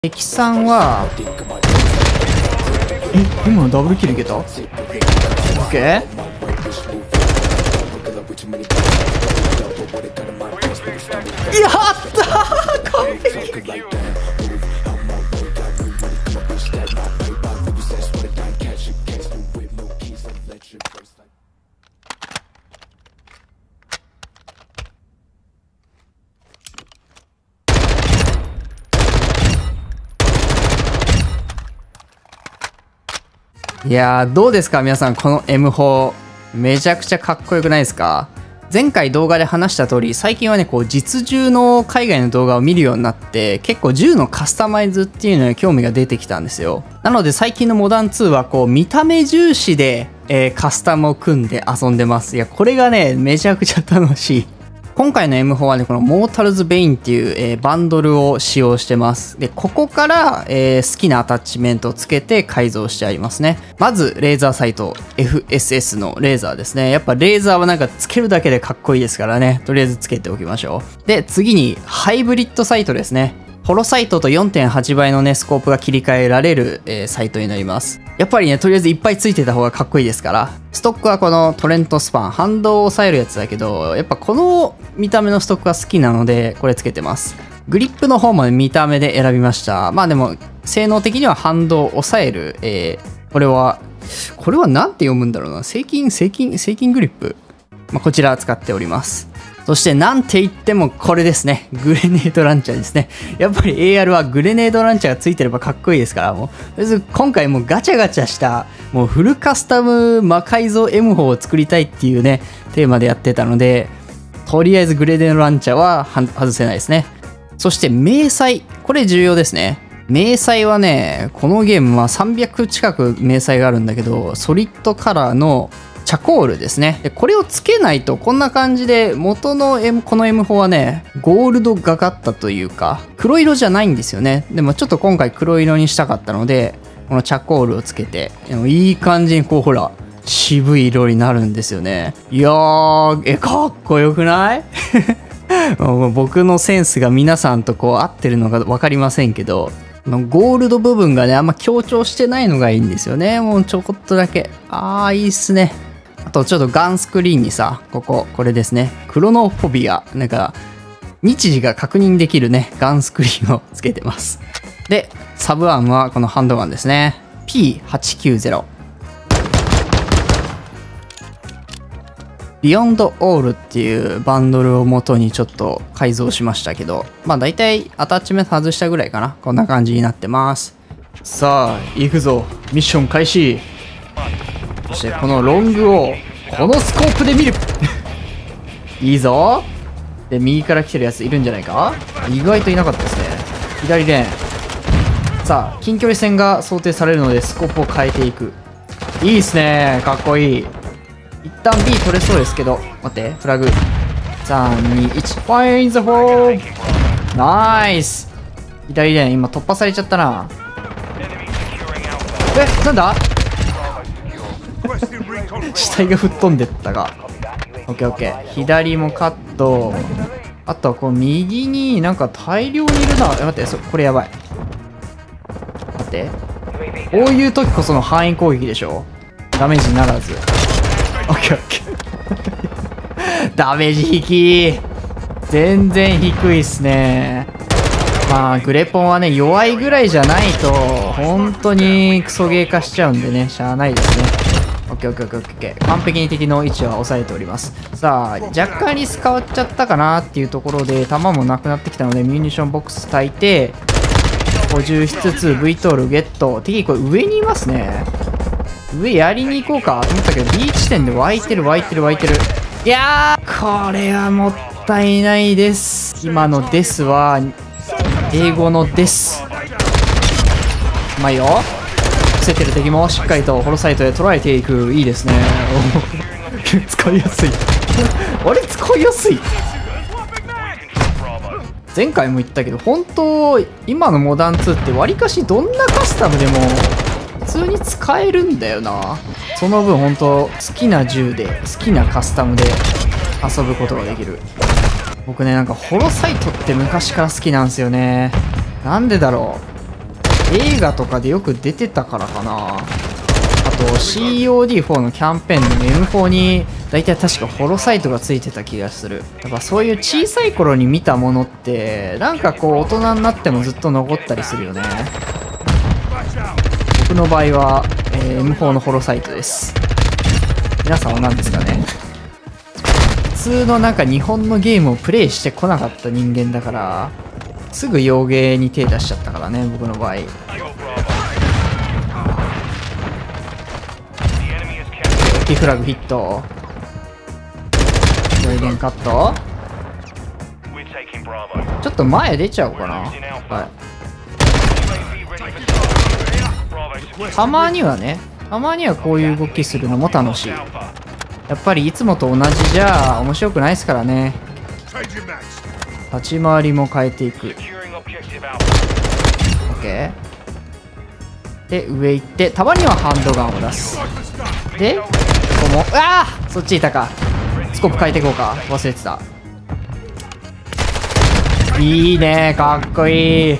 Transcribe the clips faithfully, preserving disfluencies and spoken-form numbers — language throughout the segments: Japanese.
敵さんは、え、今のダブルキルいけた？オッケー？やったー！完璧！いやー、どうですか皆さん、この エムフォー めちゃくちゃかっこよくないですか？前回動画で話した通り、最近はねこう実銃の海外の動画を見るようになって、結構銃のカスタマイズっていうのに興味が出てきたんですよ。なので最近のモダンツーはこう見た目重視で、えー、カスタムを組んで遊んでます。いやこれがねめちゃくちゃ楽しい。今回の エムフォー はね、このモータルズ・ベインっていう、えー、バンドルを使用してます。で、ここから、えー、好きなアタッチメントをつけて改造してありますね。まず、レーザーサイト エフエスエス のレーザーですね。やっぱレーザーはなんかつけるだけでかっこいいですからね。とりあえずつけておきましょう。で、次に、ハイブリッドサイトですね。ホロサイトと よんてんはち 倍のね、スコープが切り替えられる、えー、サイトになります。やっぱりね、とりあえずいっぱいついてた方がかっこいいですから。ストックはこのトレントスパン、反動を抑えるやつだけど、やっぱこの見た目のストックが好きなので、これつけてます。グリップの方も、ね、見た目で選びました。まあでも、性能的には反動を抑える、えー、これは、これはなんて読むんだろうな。正筋、正筋、正筋グリップ。まあ、こちら使っております。そしてなんて言ってもこれですね。グレネードランチャーですね。やっぱり エーアール はグレネードランチャーがついてればかっこいいですから、もう。今回もうガチャガチャした、もうフルカスタム魔改造 エムフォー を作りたいっていうね、テーマでやってたので、とりあえずグレネードランチャーは外せないですね。そして迷彩。これ重要ですね。迷彩はね、このゲームはさんびゃく近く迷彩があるんだけど、ソリッドカラーのチャコールですね。でこれをつけないとこんな感じで元の、M、この エムフォー はねゴールドがかったというか黒色じゃないんですよね。でもちょっと今回黒色にしたかったのでこのチャコールをつけていい感じにこうほら渋い色になるんですよね。いやーえかっこよくない僕のセンスが皆さんとこう合ってるのか分かりませんけどゴールド部分がねあんま強調してないのがいいんですよね。もうちょこっとだけあーいいっすね。あとちょっとガンスクリーンにさ、ここ、これですね。クロノフォビア。なんか、日時が確認できるね、ガンスクリーンをつけてます。で、サブアームはこのハンドガンですね。ピーはちきゅうゼロ。ビヨンドオールっていうバンドルを元にちょっと改造しましたけど、まあ大体アタッチメント外したぐらいかな。こんな感じになってます。さあ、行くぞ。ミッション開始。そしてこのロングをこのスコープで見るいいぞ。で右から来てるやついるんじゃないか。意外といなかったですね。左レーン。さあ近距離戦が想定されるのでスコープを変えていく。いいっすね。かっこいい。一旦 B 取れそうですけど待ってフラグさんにいちファインザフォー。ナイス。左レーン今突破されちゃったな。えなんだ死体が吹っ飛んでったが オーケーオーケー。 左もカット。あとはこう右になんか大量にいるな。待ってそこれやばい。待ってこういう時こその範囲攻撃でしょ。ダメージにならず オーケーオーケー ダメージ引き全然低いっすね。まあグレポンはね弱いぐらいじゃないと本当にクソゲー化しちゃうんでねしゃあないですね。オッケーオッケーオッケーオッケー。完璧に敵の位置は抑えております。さあ若干リス変わっちゃったかなっていうところで弾もなくなってきたのでミュニションボックス焚いて補充しつつ V トールゲット。敵これ上にいますね。上やりに行こうかと思ったけど B 地点で湧いてる湧いてる湧いてる。いやーこれはもったいないです。今のですは英語のですうまいよ。伏せてる敵もしっかりとホロサイトで捉えていく。いいですね使いやすいあれ使いやすい。前回も言ったけど本当今のモダンツーってわりかしどんなカスタムでも普通に使えるんだよな。その分本当好きな銃で好きなカスタムで遊ぶことができる。僕ねなんかホロサイトって昔から好きなんですよね。なんでだろう。 映画とかでよく出てたからかな。あと シーオーディーフォー のキャンペーンの エムフォー に大体確かホロサイトがついてた気がする。やっぱそういう小さい頃に見たものってなんかこう大人になってもずっと残ったりするよね。僕の場合は、えー、エムフォー のホロサイトです。皆さんは何ですかね。普通のなんか日本のゲームをプレイしてこなかった人間だからすぐ洋芸に手出しちゃったからね、僕の場合。キーフラグヒット。上限カット。ちょっと前出ちゃおうかな。はい。たまにはね、たまにはこういう動きするのも楽しい。やっぱりいつもと同じじゃ面白くないですからね。立ち回りも変えていく。 OK で上行って、たまにはハンドガンを出す。でここも、ああそっちいたか。スコープ変えていこうか、忘れてた。いいね、かっこいい。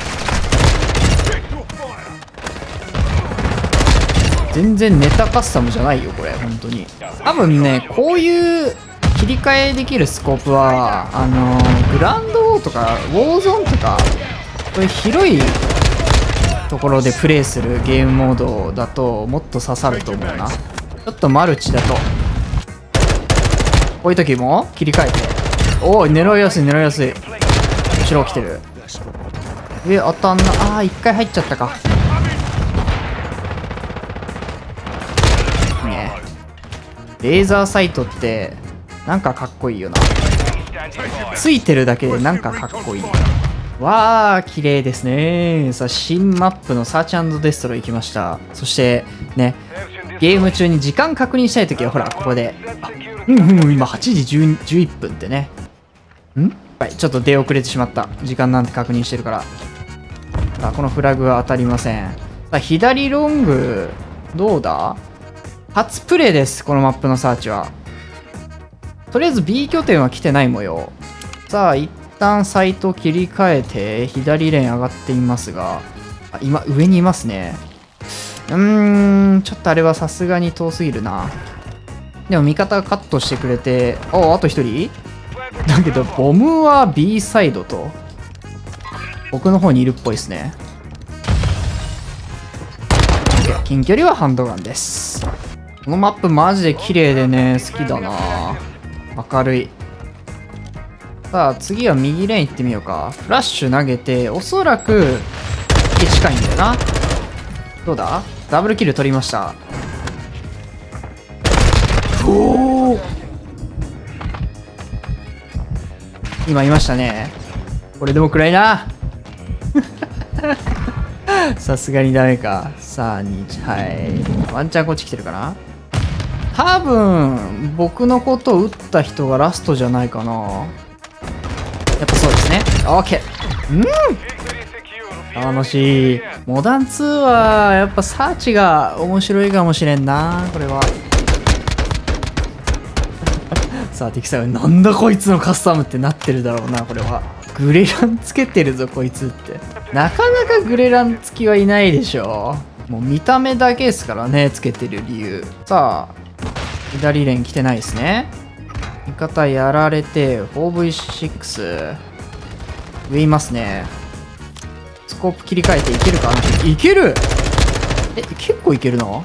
全然ネタカスタムじゃないよこれ、本当に。多分ね、こういう切り替えできるスコープはあのー、グランドウォーとかウォーゾーンとかこういう広いところでプレイするゲームモードだともっと刺さると思うな。ちょっとマルチだとこういう時も切り替えて、おお狙いやすい狙いやすい。後ろ来てる。上当たんな。ああ一回入っちゃったか。ねレーザーサイトってなんかかっこいいよな。ついてるだけでなんかかっこいい。わあ綺麗ですね。さあ新マップのサーチ&デストロイ行きました。そしてねゲーム中に時間確認したいときはほらここで、あうんうん今はちじじゅういっぷんってね。んはい、ちょっと出遅れてしまった。時間なんて確認してるから。あこのフラグは当たりません。さあ左ロングどうだ。初プレイです、このマップのサーチは。とりあえず B 拠点は来てない模様。さあ一旦サイト切り替えて左レーン上がっていますが、あ今上にいますね。うーんちょっとあれはさすがに遠すぎるな。でも味方がカットしてくれて、おあとひとりだけどボムは B サイドと僕の方にいるっぽいですね。 OK 近距離はハンドガンです。このマップマジで綺麗でね好きだな。明るい。さあ次は右レーン行ってみようか。フラッシュ投げておそらく近いんだよな。どうだダブルキル取りました。おお今いましたね。これでも暗いなさすがにダメか。さあにはいワンチャンこっち来てるかな。多分僕のことを撃った人がラストじゃないかな。やっぱそうですね。 OK うん楽しい。モダンツーはやっぱサーチが面白いかもしれんなこれはさあ敵さんなんだこいつのカスタムってなってるだろうな。これはグレランつけてるぞこいつって。なかなかグレラン付きはいないでしょ。もう見た目だけですからねつけてる理由。さあ左レーン来てないですね。味方やられて フォーブイシックス 上いますね。スコープ切り替えていけるかな。いける。え結構いけるな。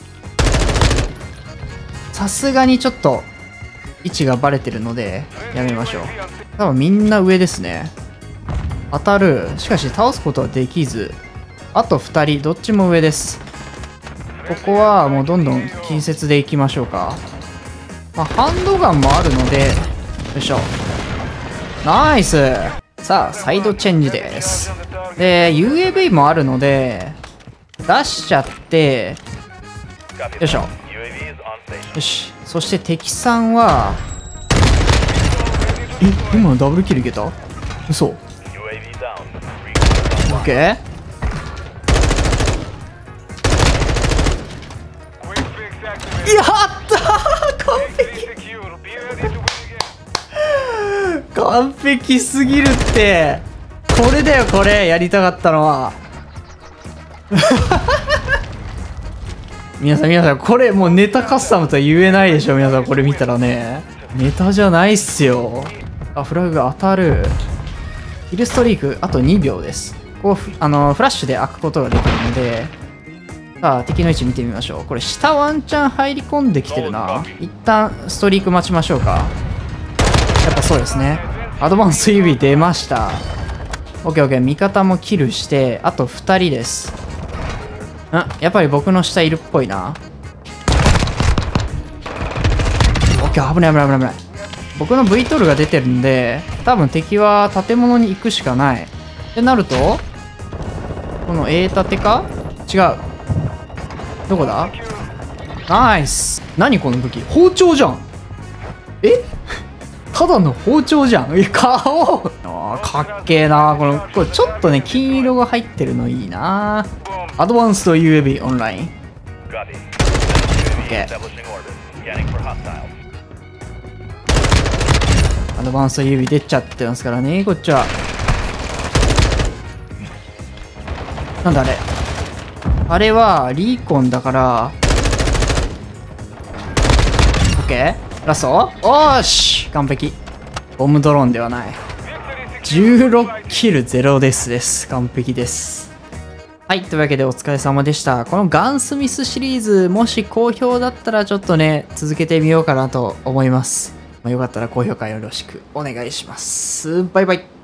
さすがにちょっと位置がバレてるのでやめましょう。多分みんな上ですね。当たる。しかし倒すことはできず、あとふたりどっちも上です。ここはもうどんどん近接でいきましょうか。まあ、ハンドガンもあるのでよいしょナイス。さあサイドチェンジです。で ユーエーブイ もあるので出しちゃってよいしょ。よしそして敵さんはえ今のダブルキルいけた。嘘。 OK やったー完璧完璧すぎるって。これだよこれやりたかったのは。 皆さん皆さん、これもうネタカスタムとは言えないでしょ。皆さんこれ見たらね、ネタじゃないっすよ。あ、フラグが当たる。キルストリークあとにびょうです。こうあのフラッシュで開くことができるので、さあ敵の位置見てみましょう。これ下ワンチャン入り込んできてるな。一旦ストリーク待ちましょうか。やっぱそうですね。アドバンス指出ました。 オーケーオーケー。味方もキルして、あとふたりです。んやっぱり僕の下いるっぽいな。オッケー、危ない危ない危ない危ない。僕の ブイ トールが出てるんで、多分敵は建物に行くしかない。ってなると、この A 建てか違う。どこだ？ナイス。何この武器？包丁じゃん。えただの包丁じゃん。え、顔あーかっけえな。この、これちょっとね、金色が入ってるのいいな。アドバンスト ユーエービー オンライン。OK。アドバンスト ユーエービー 出ちゃってますからね、こっちは。なんだあれ。あれはリーコンだから。OK。ラスト？おーし完璧。ボムドローンではない。じゅうろくキルゼロデスです。完璧です。はい。というわけでお疲れ様でした。このガンスミスシリーズ、もし好評だったらちょっとね、続けてみようかなと思います。まあ、よかったら高評価よろしくお願いします。バイバイ。